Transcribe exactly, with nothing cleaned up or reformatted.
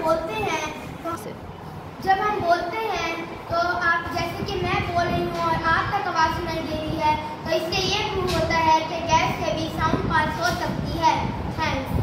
बोलते हैं तो जब हम बोलते हैं तो आप जैसे कि मैं बोल रही हूँ और आप तक आवाज़ सुनाई दे रही है, तो इससे ये प्रूव होता है कि गैस से भी साउंड पास हो सकती है। थैंक्स।